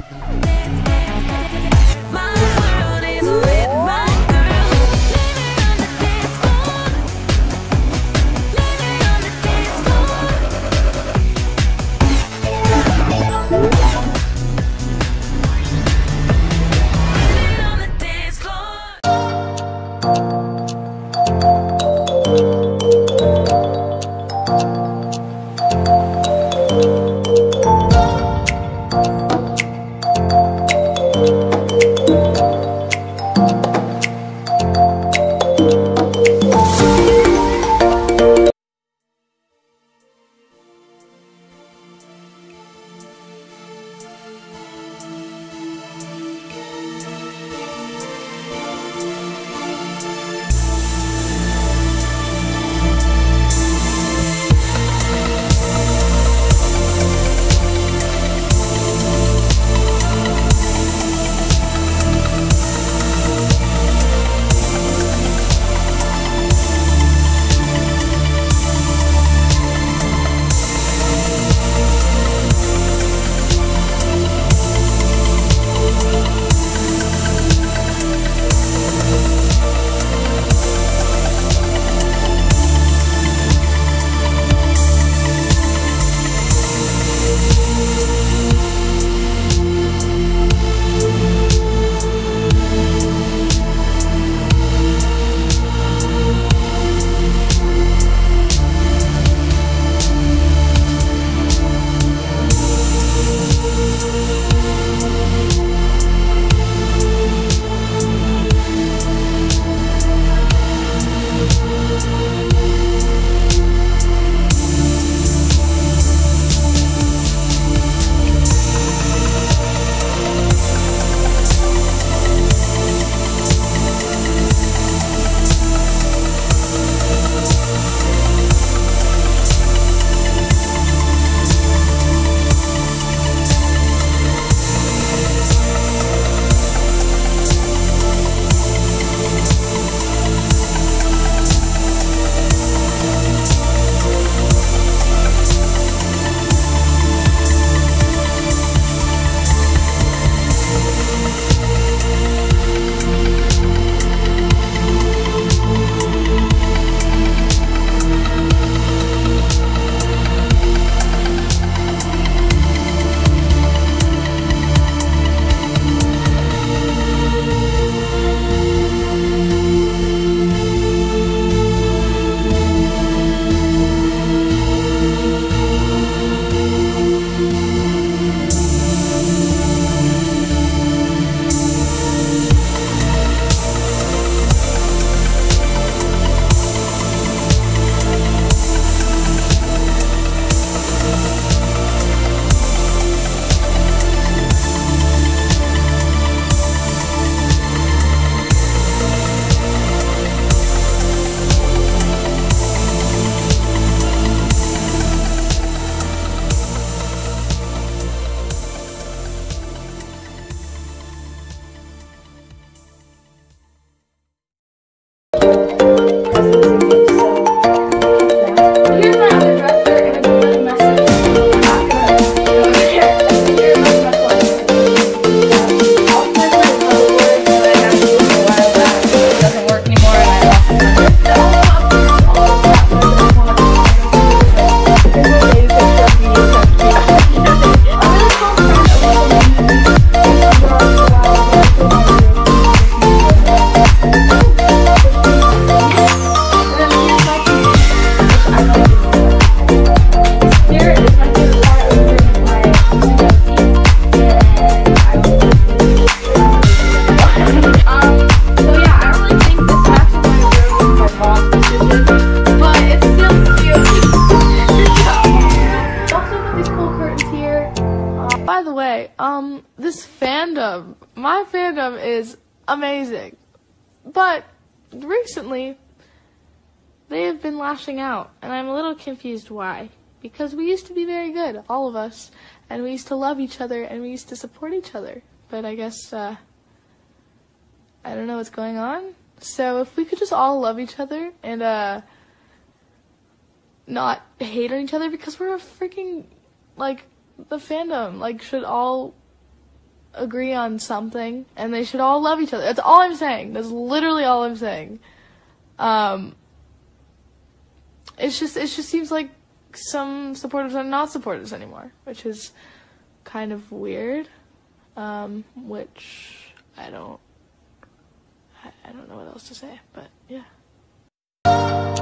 this fandom, my fandom is amazing. But recently, they have been lashing out, and I'm a little confused why. Because we used to be very good, all of us, and we used to love each other, and we used to support each other. But I guess, I don't know what's going on. So if we could just all love each other and, not hate on each other, because we're a freaking, like, the fandom, like, should all agree on something, and they should all love each other. That's all I'm saying. That's literally all I'm saying. It just seems like some supporters are not supporters anymore, which is kind of weird. Which I don't know what else to say, but yeah.